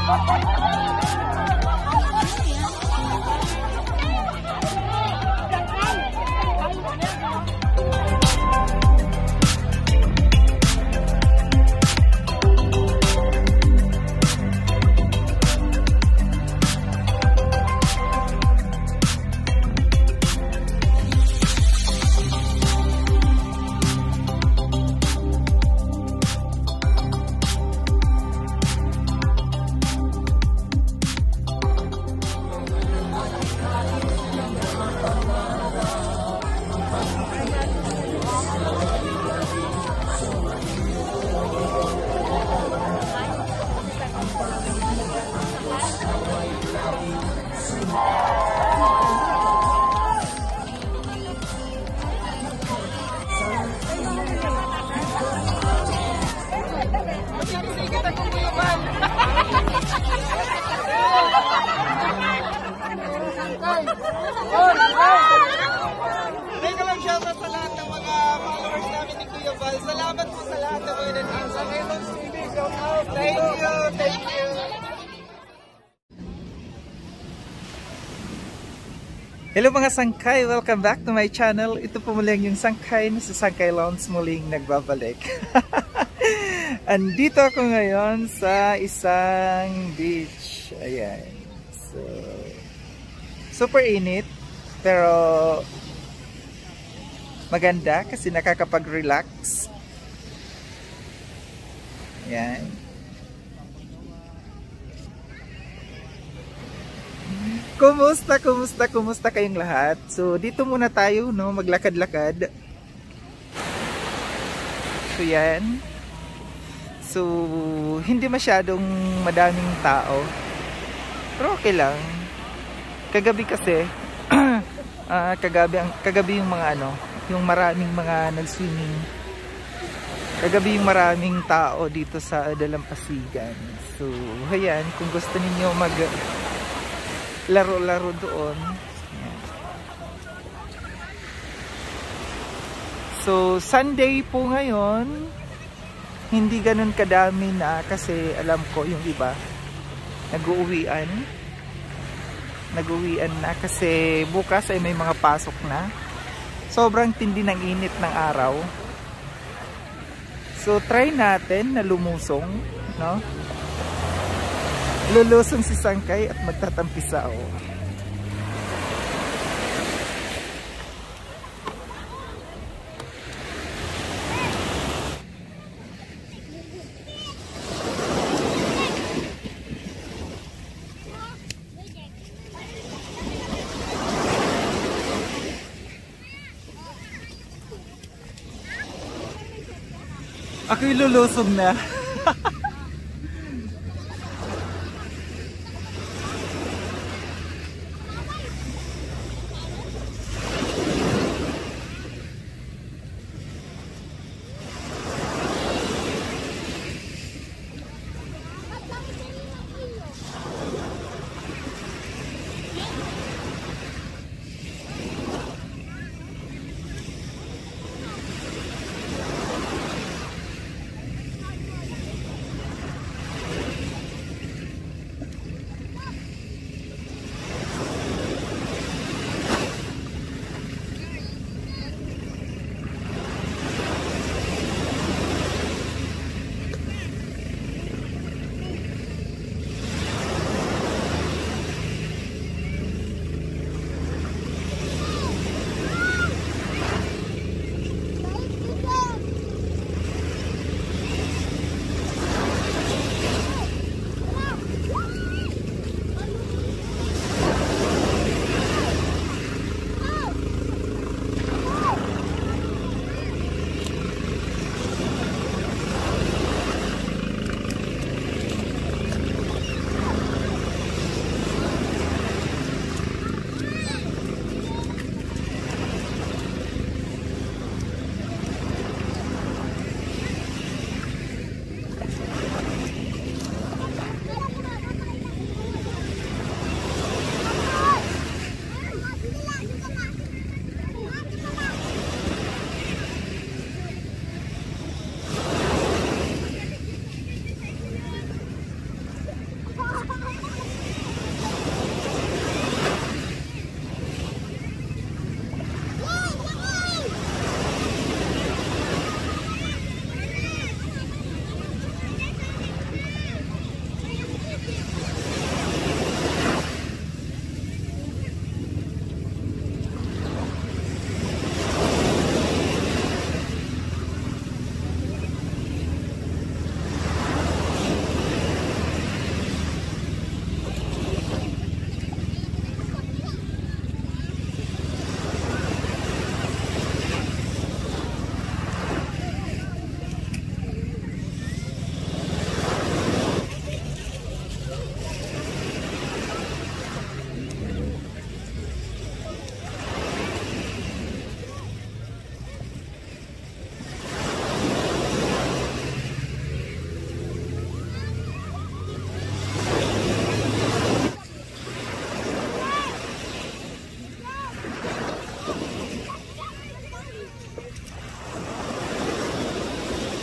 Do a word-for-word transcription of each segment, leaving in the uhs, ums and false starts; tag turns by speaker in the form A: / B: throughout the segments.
A: Teka lang, shoutout sa lahat ng mga followers namin ni Kuya Val. Salamat po sa lahat ng mga nag-answer. Ngayon, shoutout. Thank you, thank you. Hello mga sangkay! Welcome back to my channel. Ito po muli yung sangkay na sa Sangkay Lounge muling nagbabalik. Andito ako ngayon sa isang beach. Ayan. So, super init. Pero maganda kasi nakakapag-relax. Ayan. Kumusta, kumusta, kumusta kayong lahat? So, dito muna tayo, no? Maglakad-lakad. So, yan. So, hindi masyadong madaming tao. Pero okay lang. Kagabi kasi, uh, kagabi, kagabi yung mga ano, yung maraming mga nag-swimming. Kagabi yung maraming tao dito sa Dalampasigan. So, ayan, kung gusto niyo mag laro-laro doon. Ayan. So, Sunday po ngayon, hindi ganun kadami na kasi alam ko yung iba nag-uuwian. Nag-uuwian na kasi bukas ay may mga pasok na. Sobrang tindi ng init ng araw. So, try natin na lumusong, no? Lulusong si Sangkay at magtatampisaw. Ako'y lulusong na.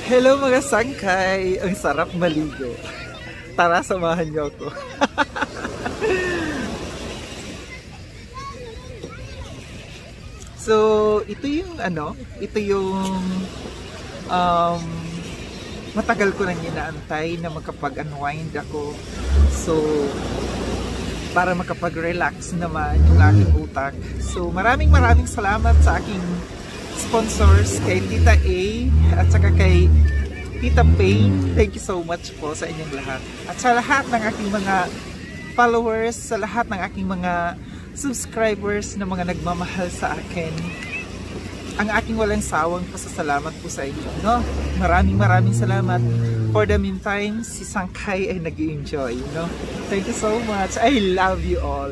A: Hello mga sangkay! Ang sarap maligo. Tara, samahan niyo ako. So, ito yung ano, ito yung um, matagal ko nang inaantay na makapag-unwind ako. So, para makapag-relax naman yung aking utak. So, maraming maraming salamat sa aking sponsors, kay Tita A at saka kay Tita Payne. Thank you so much po sa inyong lahat. At sa lahat ng aking mga followers, sa lahat ng aking mga subscribers na mga nagmamahal sa akin, ang aking walang sawang pasasalamat po sa inyo, no? Maraming maraming salamat. For the meantime, si Sangkay ay nag-enjoy, no? Thank you so much. I love you all.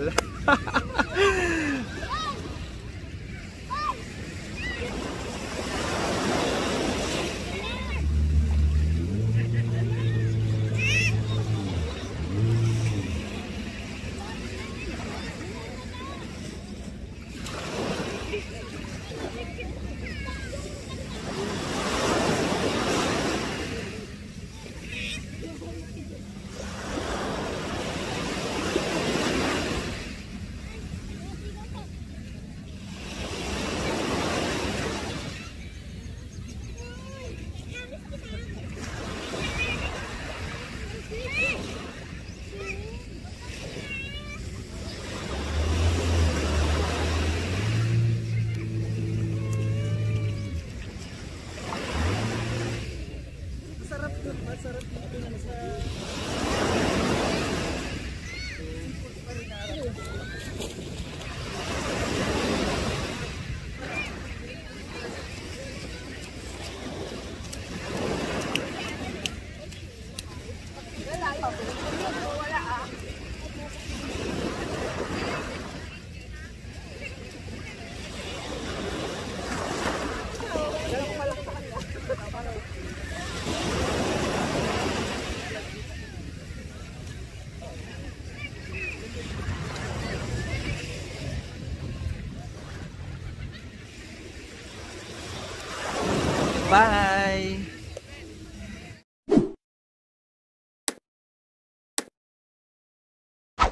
A: Bye!